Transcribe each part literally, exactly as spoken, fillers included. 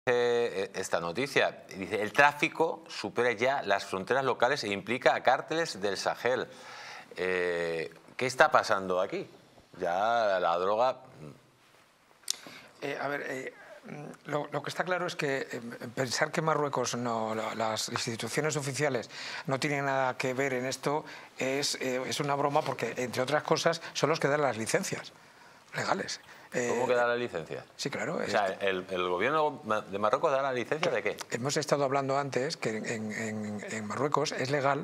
eh, esta noticia. Dice, el tráfico supera ya las fronteras locales e implica a cárteles del Sahel. Eh, ¿Qué está pasando aquí? Ya la droga... Eh, a ver, eh, lo, lo que está claro es que eh, pensar que Marruecos, no, las instituciones oficiales no tienen nada que ver en esto es, eh, es una broma, porque, entre otras cosas, son los que dan las licencias legales. ¿Cómo Eh, que da la licencia? Sí, claro. O sea, el, el gobierno de Marruecos da la licencia ¿de qué? Hemos estado hablando antes que en, en, en Marruecos es legal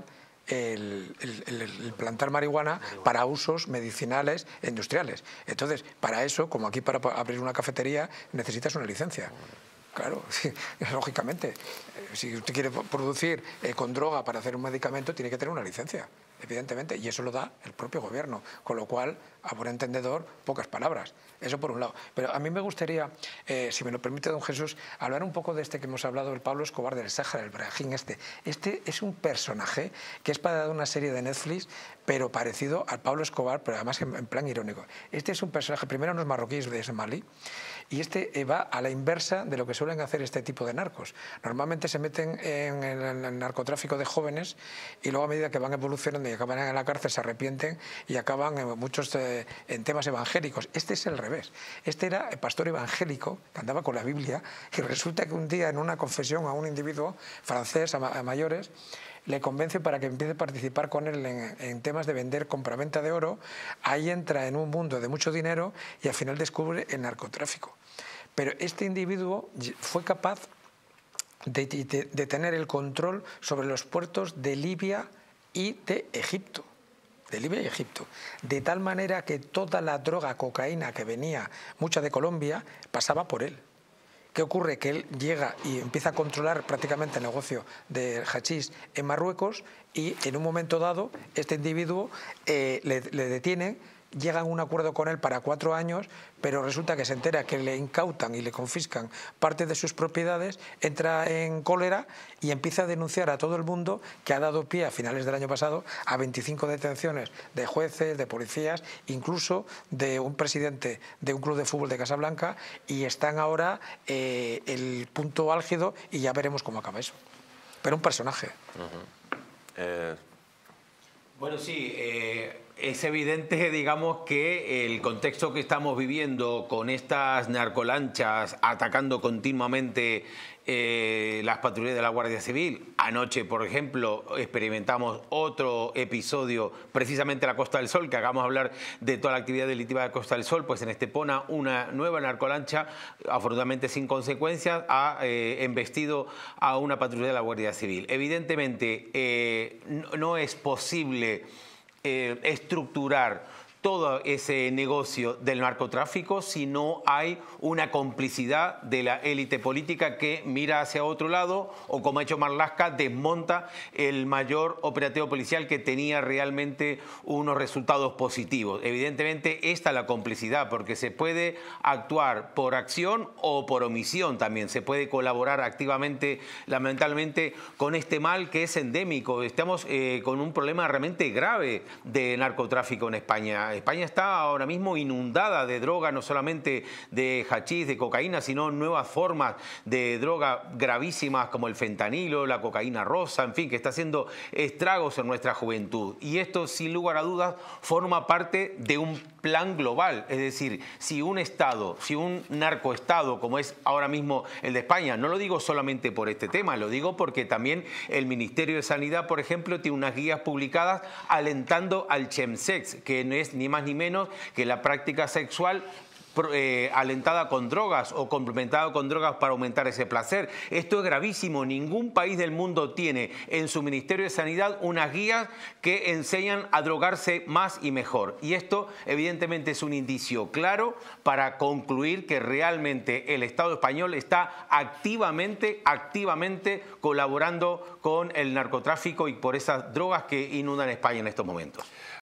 el, el, el, el plantar marihuana para usos medicinales e industriales. Entonces, para eso, como aquí para abrir una cafetería, necesitas una licencia. Claro, sí, lógicamente. Si usted quiere producir eh, con droga para hacer un medicamento, tiene que tener una licencia, evidentemente, y eso lo da el propio gobierno, con lo cual, a buen entendedor, pocas palabras. Eso por un lado. Pero a mí me gustaría, eh, si me lo permite don Jesús, hablar un poco de este que hemos hablado, el Pablo Escobar del Sáhara, el Brahim este. Este es un personaje que es para una serie de Netflix, pero parecido al Pablo Escobar, pero además en, en plan irónico. Este es un personaje, primero no es marroquí, es de Malí, y este eh, va a la inversa de lo que suelen hacer este tipo de narcos. Normalmente se meten en el, en el narcotráfico de jóvenes y luego, a medida que van evolucionando y acaban en la cárcel, se arrepienten y acaban en muchos eh, en temas evangélicos. Este es el revés. Este era el pastor evangélico que andaba con la Biblia, y resulta que un día en una confesión a un individuo francés, a, ma a mayores, le convence para que empiece a participar con él en, en temas de vender, compraventa de oro. Ahí entra en un mundo de mucho dinero y al final descubre el narcotráfico. Pero este individuo fue capaz de, de, de tener el control sobre los puertos de Libia y de Egipto. de Libia y Egipto, de tal manera que toda la droga, cocaína que venía, mucha de Colombia, pasaba por él. ¿Qué ocurre? Que él llega y empieza a controlar prácticamente el negocio del hachís en Marruecos, y en un momento dado este individuo eh, le, le detienen, llegan a un acuerdo con él para cuatro años, pero resulta que se entera que le incautan y le confiscan parte de sus propiedades, entra en cólera y empieza a denunciar a todo el mundo, que ha dado pie a finales del año pasado a veinticinco detenciones de jueces, de policías, incluso de un presidente de un club de fútbol de Casablanca, y están ahora eh, el punto álgido y ya veremos cómo acaba eso. Pero un personaje. Uh-huh. eh... Bueno, sí, eh, es evidente, digamos, que el contexto que estamos viviendo con estas narcolanchas atacando continuamente eh, las patrullas de la Guardia Civil. Anoche, por ejemplo, experimentamos otro episodio, precisamente en la Costa del Sol, que hagamos hablar de toda la actividad delictiva de Costa del Sol, pues en Estepona una nueva narcolancha, afortunadamente sin consecuencias, ha eh, embestido a una patrulla de la Guardia Civil. Evidentemente, eh, no, no es posible eh, estructurar todo ese negocio del narcotráfico si no hay una complicidad de la élite política que mira hacia otro lado, o, como ha hecho Marlaska, desmonta el mayor operativo policial que tenía realmente unos resultados positivos. Evidentemente esta es la complicidad, porque se puede actuar por acción o por omisión también. Se puede colaborar activamente, lamentablemente, con este mal que es endémico. Estamos eh, con un problema realmente grave de narcotráfico en España. España está ahora mismo inundada de droga, no solamente de hachís, de cocaína, sino nuevas formas de droga gravísimas como el fentanilo, la cocaína rosa, en fin, que está haciendo estragos en nuestra juventud. Y esto, sin lugar a dudas, forma parte de un plan global. Es decir, si un Estado, si un narcoestado, como es ahora mismo el de España, no lo digo solamente por este tema, lo digo porque también el Ministerio de Sanidad, por ejemplo, tiene unas guías publicadas alentando al chemsex, que no es ni más ni menos que la práctica sexual Eh, alentada con drogas o complementada con drogas para aumentar ese placer. Esto es gravísimo. Ningún país del mundo tiene en su Ministerio de Sanidad unas guías que enseñan a drogarse más y mejor. Y esto evidentemente es un indicio claro para concluir que realmente el Estado español está activamente, activamente colaborando con el narcotráfico y por esas drogas que inundan España en estos momentos.